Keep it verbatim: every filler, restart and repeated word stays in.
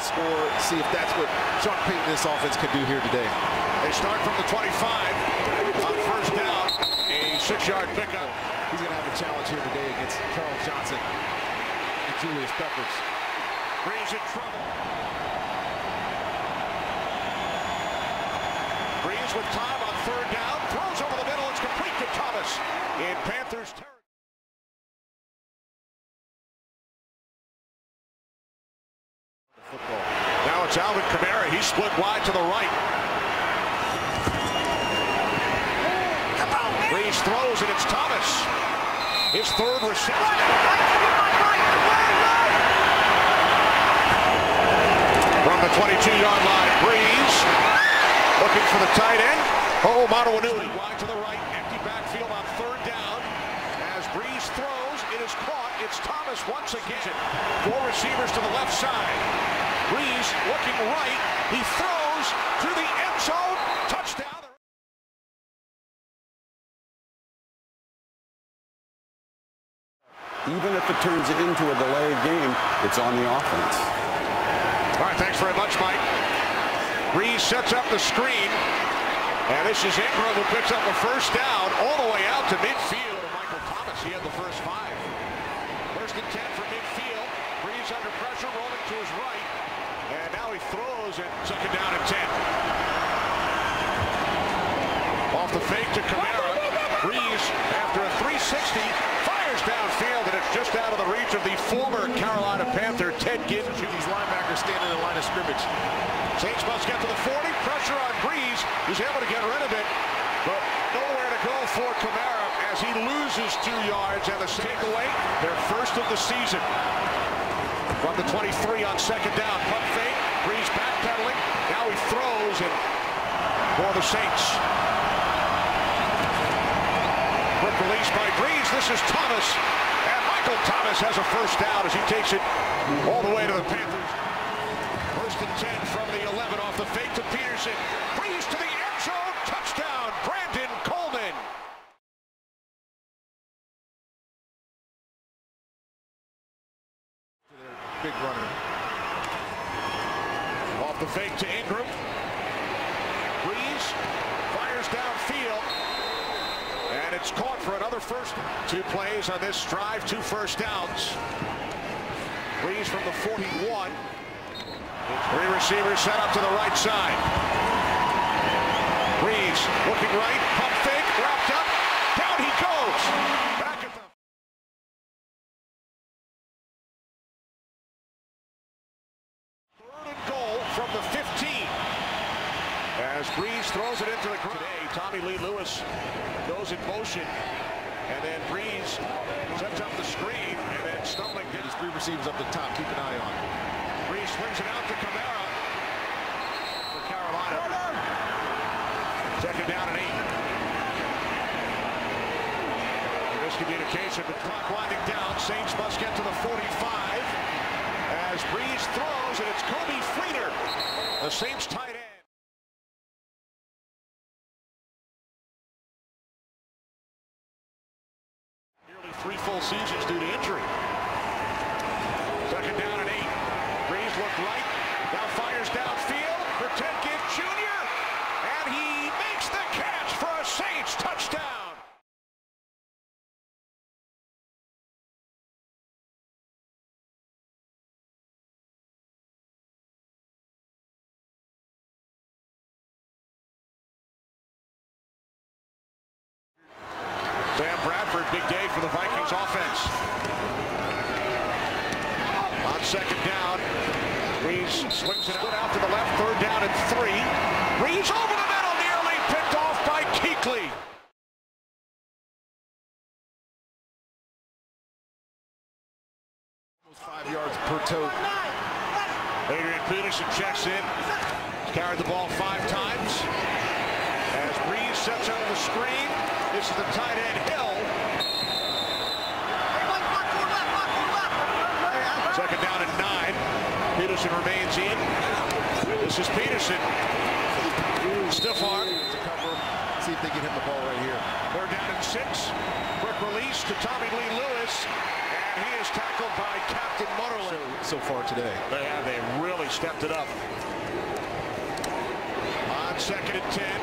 score, see if that's what Sean Payton and this offense can do here today. They start from the twenty-five. On first down, a six-yard pickup. He's going to have a challenge here today against Charles Johnson and Julius Peppers. Brees in trouble. Brees with time on third down. Throws over the middle. It's complete to Thomas in Panthers territory. Football. Now it's Alvin Kamara. He's split wide to the right. Brees throws and it's Thomas. His third reception. From the twenty-two-yard line, Brees looking for the tight end. Oh, Monowanui wide to the right. Empty backfield on third down. As Brees throws, it is caught. It's Thomas once again. Four receivers to the left side. Brees looking right. He throws to the end zone. Touchdown. Even if it turns into a delayed game, it's on the offense. All right, thanks very much, Mike. Brees sets up the screen. And this is Ingram who picks up a first down all the way out to midfield. Michael Thomas, he had the first five. First and ten from midfield. Brees under pressure, rolling to his right. And now he throws it. Second down and ten. Off the fake to Kamara. Brees, after a three sixty, fires downfield, and it's just out of the reach of the former Carolina Panther, Ted Ginn. These linebackers standing in the line of scrimmage. Saints must get to the forty. Pressure on Brees. He's able to get rid of it, but nowhere to go for Kamara as he loses two yards. And the takeaway, their first of the season. From the twenty-three on second down. Pump fake. Brees backpedaling. Now he throws and for the Saints. Quick release by Brees. This is Thomas. And Michael Thomas has a first down as he takes it all the way to the Panthers. First and ten from the eleven off the fake to Peterson. Brees to the end zone. Touchdown, Brandon Coleman. Big runner. Off the fake to Ingram. Brees fires downfield. And it's caught for another first. Two plays on this drive, two first downs. Brees from the forty-one. Three receivers set up to the right side. Brees looking right, pump fake, wrapped up, down he goes. Back at the third and goal from the fifteen. As Brees throws it into the ground. Today, Tommy Lee Lewis goes in motion, and then Brees sets up the screen, and then stumbling. These three receivers up the top. Keep an eye on. Brees swings it out to Kamara for Carolina. Second down and eight. Miscommunication, but clock winding down. Saints must get to the forty-five as Brees throws, and it's Kobe Fleener, the Saints tight end. Nearly three full seasons due to injury. Second down and eight. Brees looked right, now fires downfield for Ted Ginn Junior And he makes the catch for a Saints touchdown. Sam Bradford, big day for the Vikings offense. On second down, Brees swings it out to the left, third down and three. Brees over the middle, nearly picked off by Kuechly. Almost five yards per toe. Adrian Peterson checks in. He's carried the ball five times. As Brees sets up the screen, this is the tight end Hill. Second down and nine. Peterson remains in. This is Peterson. Stiff arm. To cover. See if they get him the ball right here. Third down and six. Quick release to Tommy Lee Lewis. And he is tackled by Captain Mutterland. So, so far today. They have, they really stepped it up. On second and ten.